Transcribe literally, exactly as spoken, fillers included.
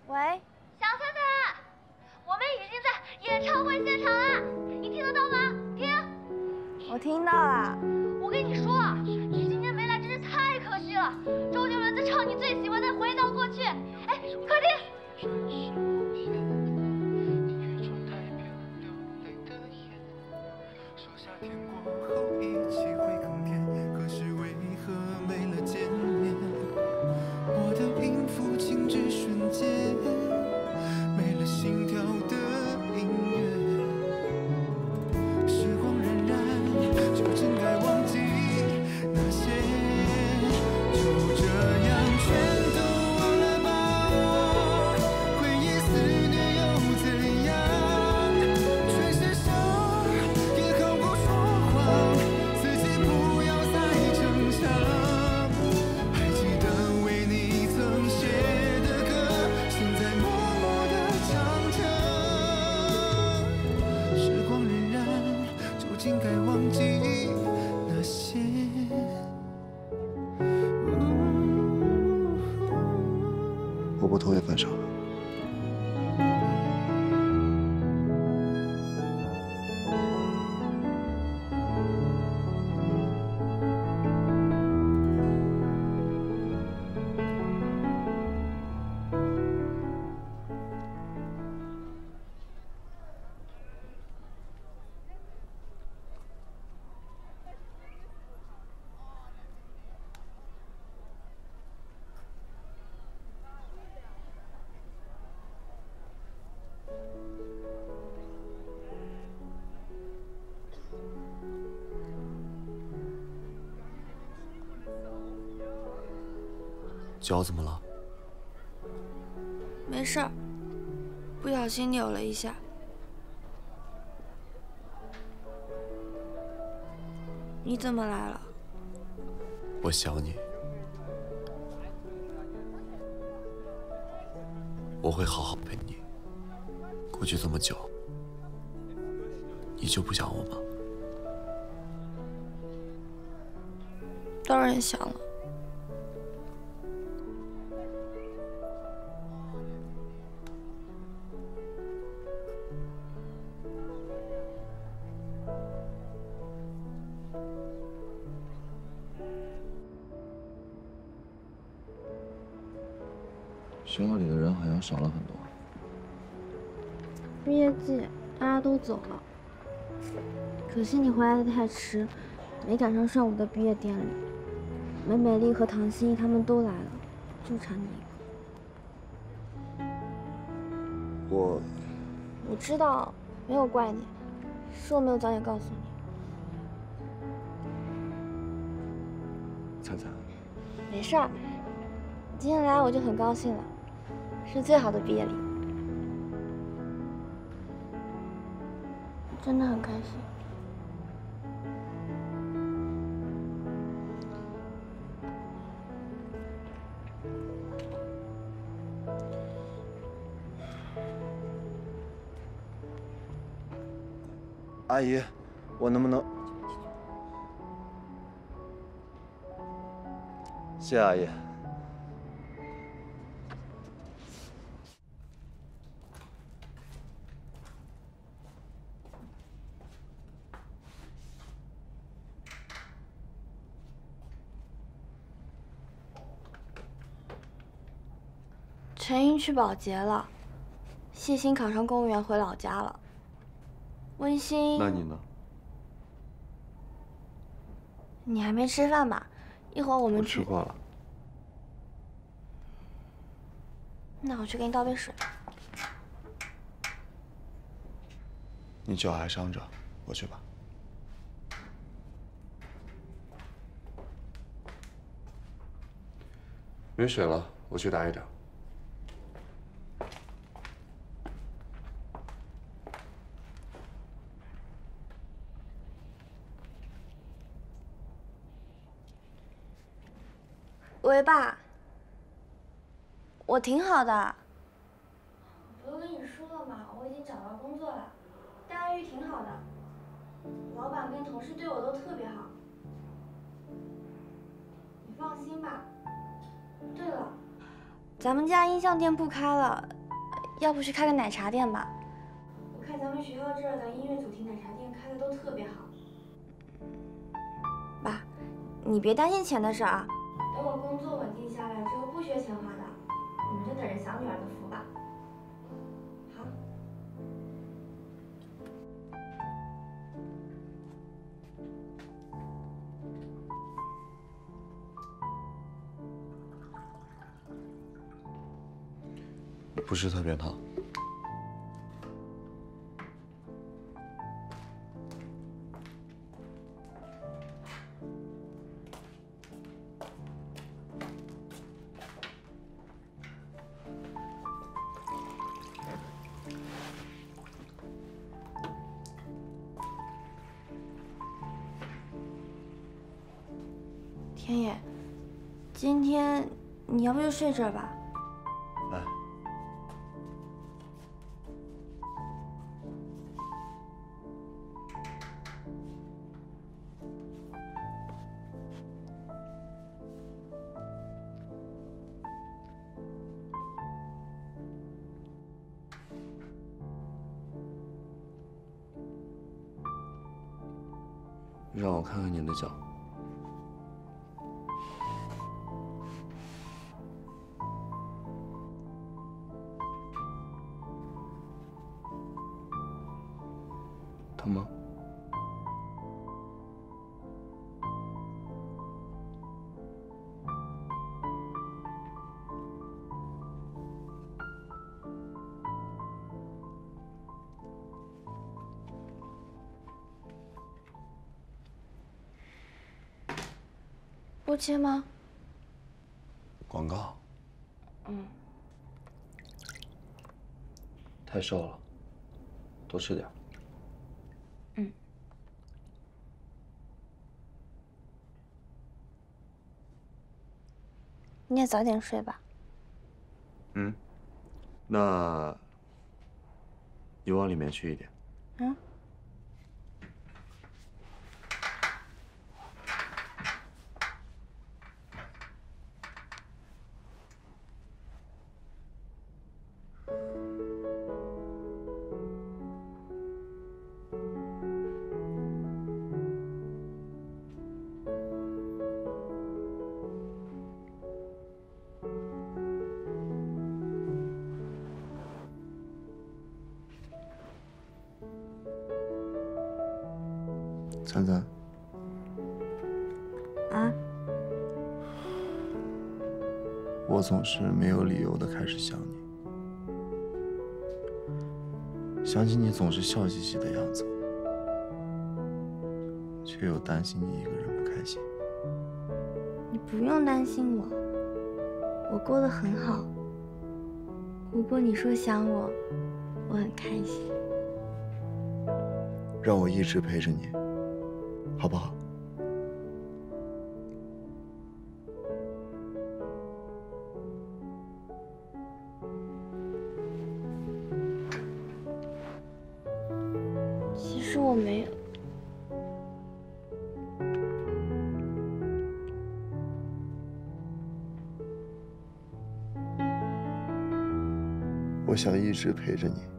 喂， 小彩彩，我们已经在演唱会现场啦，你听得到吗？听。 我听到了。 我跟你说，你今天没来真是太可惜了。周杰伦在唱你最喜欢的《回到过去》，哎，快听。 我不同意分手。 脚怎么了？ 没事儿，不小心扭了一下。你怎么来了？ 我想你，我会好好陪你。过去这么久，你就不想我吗？ 当然想了。 学校里的人好像少了很多。 毕业季大家都走了，可惜你回来的太迟，没赶上上午的毕业典礼。美美丽和唐心怡他们都来了，就差你一个。 我我知道，没有怪你，是我没有早点告诉你。 灿灿， 没事儿，你今天来我就很高兴了。 是最好的毕业礼物，真的很开心。 阿姨，我能不能？谢谢阿姨。 陈英去保洁了，谢欣考上公务员回老家了。温馨， 那你呢？ 你还没吃饭吧？一会儿我们去。 我吃过了。 那我去给你倒杯水。 你脚还伤着，我去吧。没水了，我去打一点。 喂，爸，我挺好的。不是跟你说了吗？我已经找到工作了，待遇挺好的，老板跟同事对我都特别好。你放心吧。对了，咱们家音像店不开了， 要不去开个奶茶店吧？我看咱们学校这儿的音乐主题奶茶店开的都特别好。爸，你别担心钱的事啊，等我工作稳定下来之后不缺钱花的，你们就等着小女儿的福吧。好。 不是特别烫。 天野，今天你要不就睡这儿吧？ 来。 让我看看你的脚。疼吗？ 不切吗？ 广告。 嗯。 太瘦了，多吃点。 嗯。你也早点睡吧。 嗯。那，你往里面去一点。 嗯。 璨璨。 啊？ 我总是没有理由的开始想你，想起你总是笑嘻嘻的样子，却又担心你一个人不开心。 你不用担心我，我过得很好。如果你说想我，我很开心。 让我一直陪着你，好不好？ 其实我没有。 我想一直陪着你。